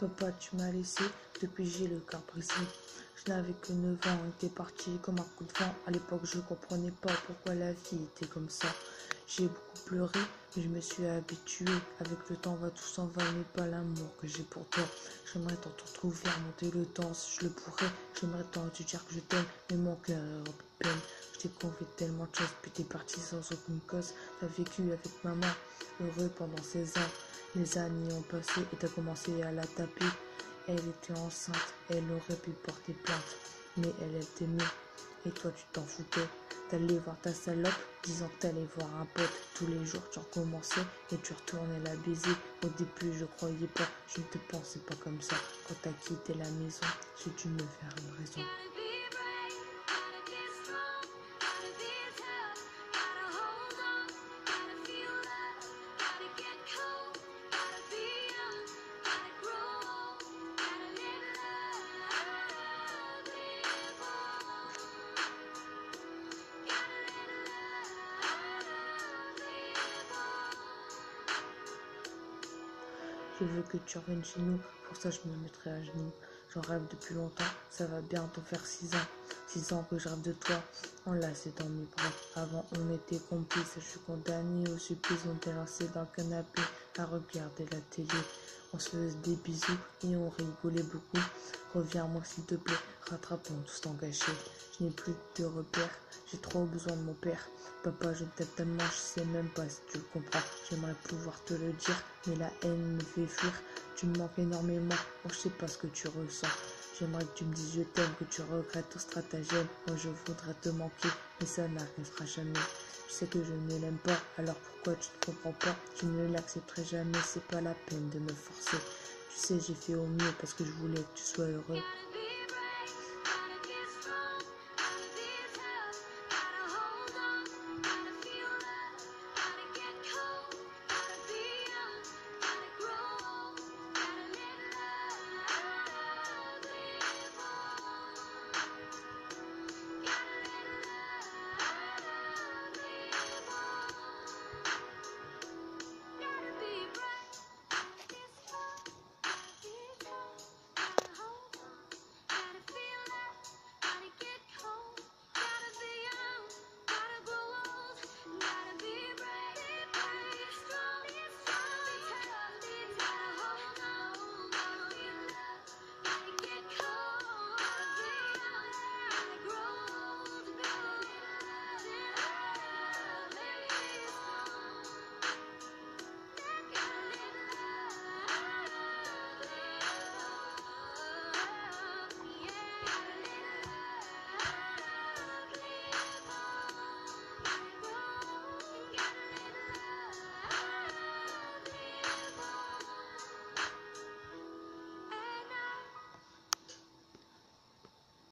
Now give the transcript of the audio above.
Papa, tu m'as laissé, depuis j'ai le cœur brisé. Je n'avais que 9 ans, on était parti comme un coup de vent. À l'époque, je comprenais pas pourquoi la vie était comme ça. J'ai beaucoup pleuré, mais je me suis habitué. Avec le temps, tout s'en va, mais pas l'amour que j'ai pour toi. J'aimerais tant te retrouver, remonter le temps si je le pourrais. J'aimerais tant te dire que je t'aime, mais mon cœur est rempli de peine. Je t'ai confié tellement de choses, puis t'es parti sans aucune cause. T'as vécu avec maman, heureux pendant 16 ans. Les années ont passé et t'as commencé à la taper. Elle était enceinte, elle aurait pu porter plainte, mais elle t'aimait, et toi tu t'en foutais. T'allais voir ta salope, disant que t'allais voir un pote. Tous les jours tu recommençais et tu retournais la baiser. Au début je croyais pas, je ne te pensais pas comme ça. Quand t'as quitté la maison, j'ai dû me faire une raison. Je veux que tu reviennes chez nous, pour ça je me mettrai à genoux. J'en rêve depuis longtemps, ça va bientôt faire 6 ans. 6 ans que je rêve de toi, enlacé dans mes bras. Avant on était complices, je suis condamné au supplice. On t'est lancé dans le canapé à regarder la télé. On se faisait des bisous et on rigolait beaucoup. Reviens-moi s'il te plaît, rattrapons tout ce temps gâché. Je n'ai plus de repères, j'ai trop besoin de mon père. Papa, je t'aime tellement, je sais même pas si tu le comprends. J'aimerais pouvoir te le dire, mais la haine me fait fuir. Tu me manques énormément, moi je sais pas ce que tu ressens. J'aimerais que tu me dises je t'aime, que tu regrettes ton stratagème. Moi je voudrais te manquer, mais ça n'arrivera jamais. Je sais que je ne l'aime pas, alors pourquoi tu ne comprends pas? Je ne l'accepterai jamais, c'est pas la peine de me forcer. Tu sais, j'ai fait au mieux parce que je voulais que tu sois heureux.